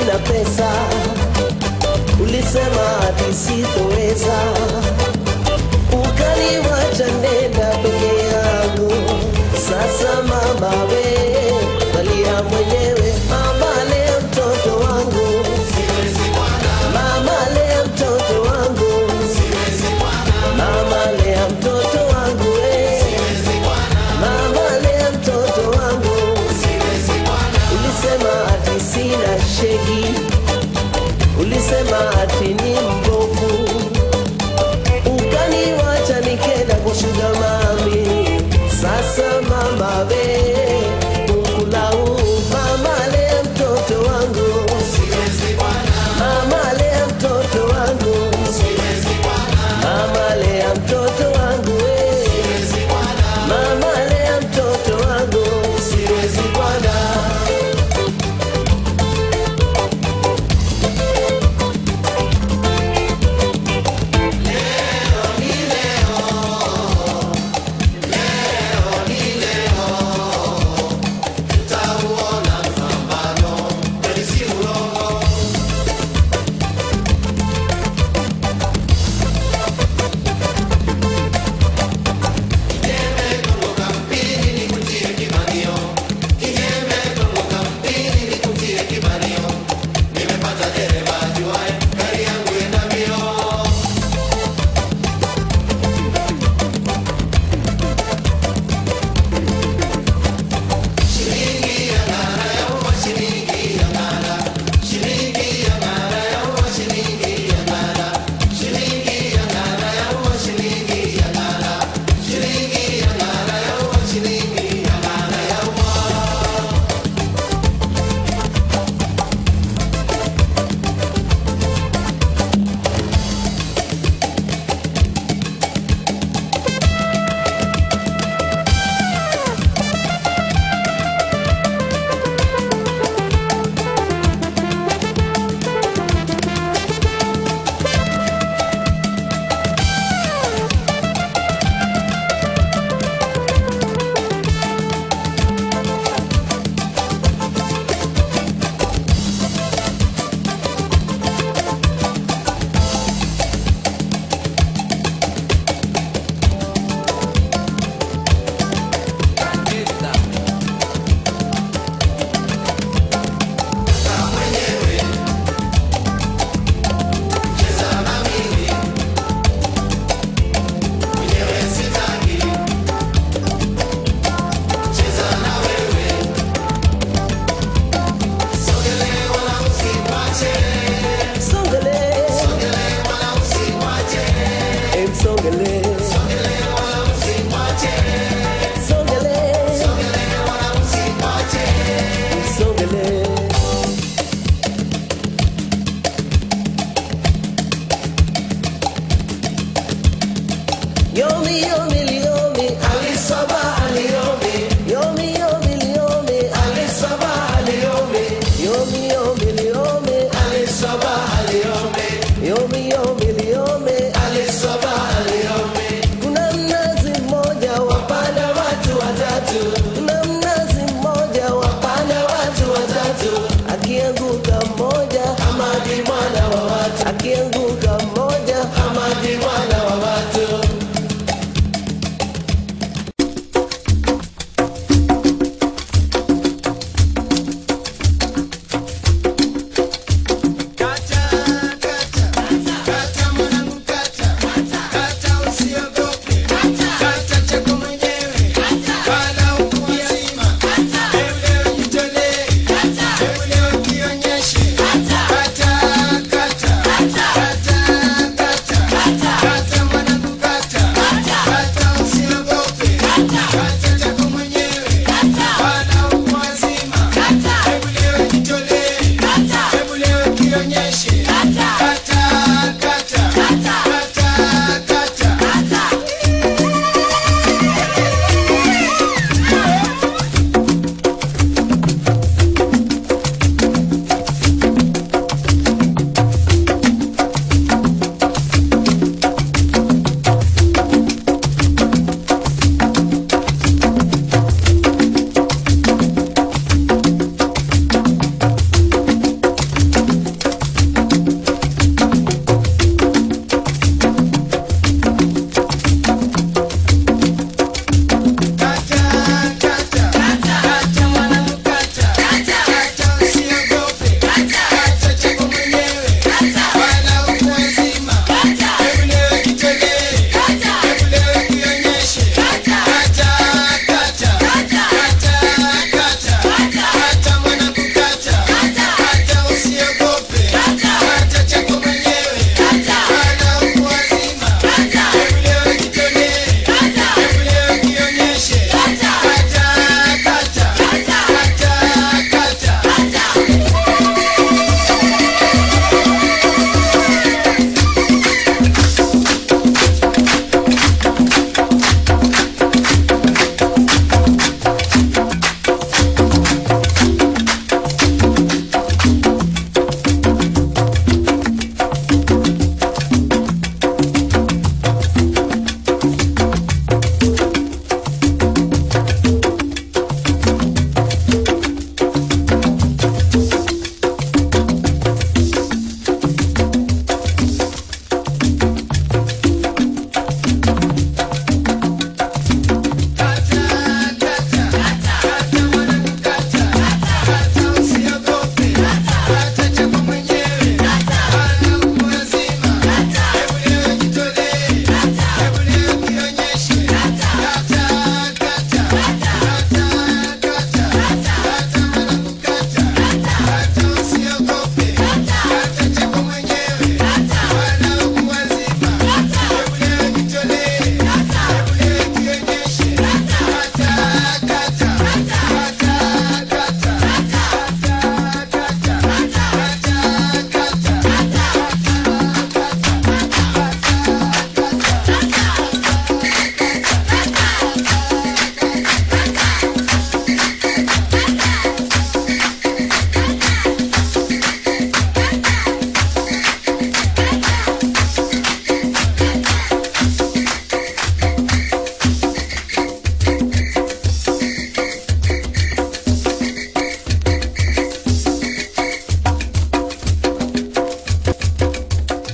sina pesa, ulisema ati sitoweza, ukaniwacha nenda peke yangu. Sasa mama we, valia mwenyewe. Mama lea mtoto wangu, siwezi bwana. Mama lea mtoto wangu, siwezi bwana. Mama lea mtoto wangu we, siwezi bwana. Mama lea mtoto wangu, siwezi bwana. Ulisema ati sina shegi, ulisema ati ni mbovu, ukaniwacha nikenda kushuga mami. Sasa mama we, ukulau. Mama lea mtoto wangu, siwezi bwana. Mama lea mtoto wangu, siwezi bwana. Mama lea mtoto wangu we, siwezi bwana. Mama lea mtoto wangu, siwezi bwana.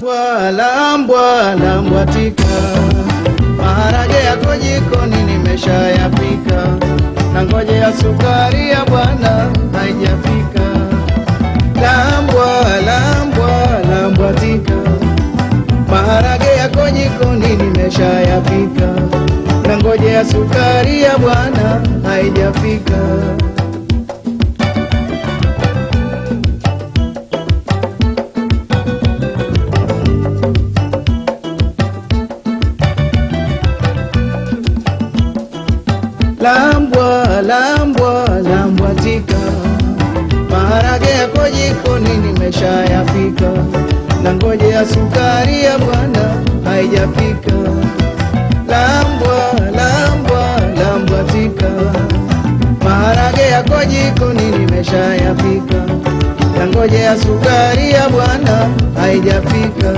Lambwa tika, maharage yako jikoni nimeshayapika, na ngoje ya sukari ya bwana haijafika. Lambwa tika, maharage yako jikoni nimeshayapika, na ngoje ya sukari ya bwana haijafika. Lambwa tika, maharage yako jikoni nimeshayapika, na ngoje ya sukari ya bwana haijafika. Lambwa tika, maharage yako jikoni nimeshayapika, na ngoje ya sukari ya bwana haijafika.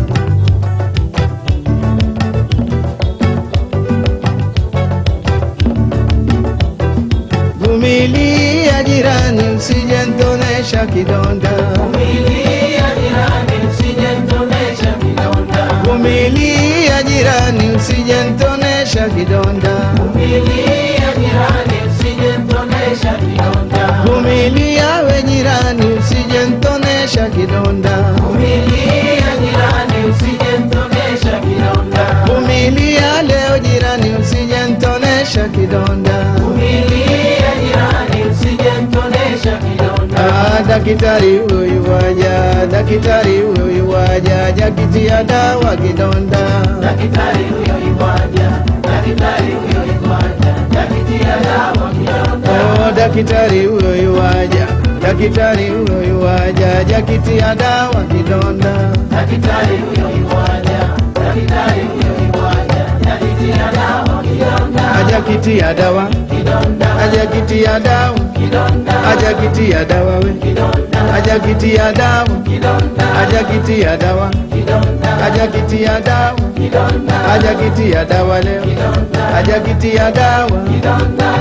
Vumilia jirani usije nitonesha kidonda. Vumilia jirani usije nitonesha kidonda. Vumilia jirani usije nitonesha kidonda. Vumilia jirani usije nitonesha kidonda. Vumilia we jirani usije nitonesha kidonda. Vumilia jirani usije nitonesha kidonda. Vumilia leo jirani usije nitonesha kidonda. Vumilia jirani usije nitonesha kidonda. Daktari huyu waja, daktari huyu waja, jakitia dawa kidonda. Daktari huyo yuwaja, daktari huyo yuwaja, jakitia dawa kidonda. Daktari huyo yuwaja, daktari huyo yuwaja, jakitia dawa kidonda. Daktari huyo yuwaja, daktari huyo yuwaja, jakitia dawa kidonda. Ajakitia dawa Kidonda, ajakitia dawa kidonda, ajakitia dawa we kidonda, ajakitia dawa kidonda, ajakitia dawa kidonda, ajakitia dawa kidonda, ajakitia dawa leo ajakitia dawa. kidonda.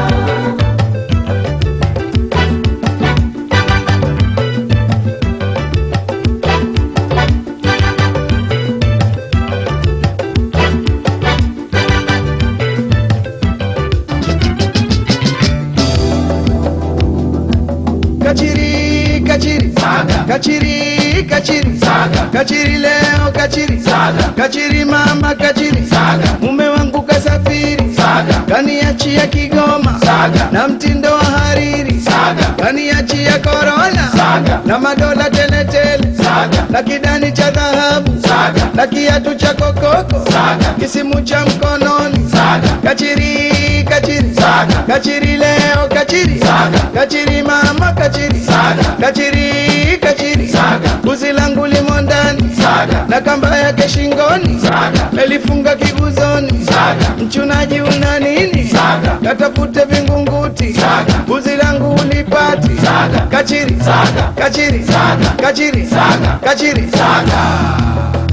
Kachiri Saga. Kachiri Saga. Kachiri leo kachiri Saga. Kachiri mama kachiri Saga. mume wangu kasafiri Saga. kaniachia Kigoma Saga. na mtindo wa hariri Saga. kaniachia korona Saga. na madola teletele Saga. na kidani cha dhahabu Saga. na kiatu cha kokoko Saga. kisimu cha mkononi Saga. Kachiri Saga. Kachiri leo kachiri Saga. Kachiri mama kachiri Saga. Kachiri Saga. buzi langu limo ndani Saga. na kamba yake shingoni Saga. melifunga kibuzoni Saga. mchunaji una nini Saga. katafute vingunguti Saga. buzi langu ulipati Saga. Kachiri Saga. Kachiri Saga. Kachiri Saga. Kachiri Saga.